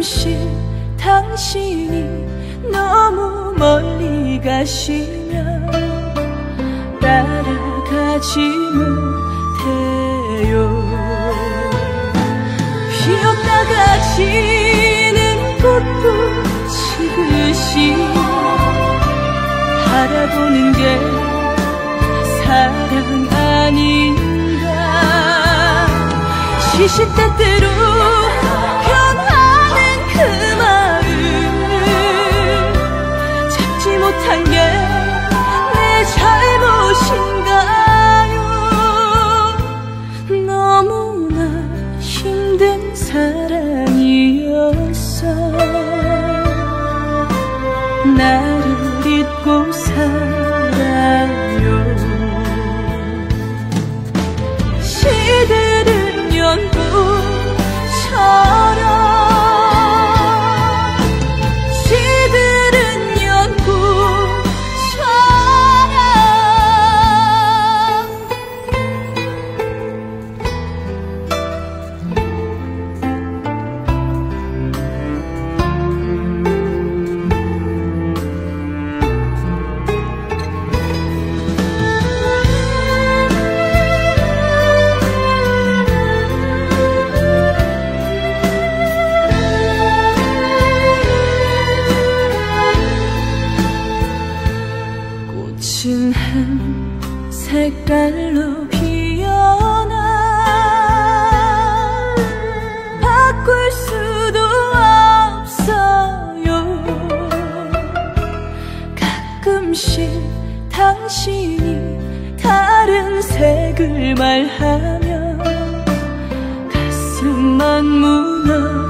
가끔씩 당신이 너무 멀리 가시면 따라가지 못해요. 피었다가 지는 꽃도 지그시 바라보는 게 사랑 아닌가. 시시때때로 변하는 그 마음 잡지 못한 게 내 잘못인가요. 너무나 힘든 사랑이었어. 나를 잊고 살아요. 시들은 연꽃처럼 시들은 연꽃처럼 꽃은 한 색깔로 피어나 바꿀 수도 없어요. 가끔씩 당신이 다른 색을 말하면 가슴만 무너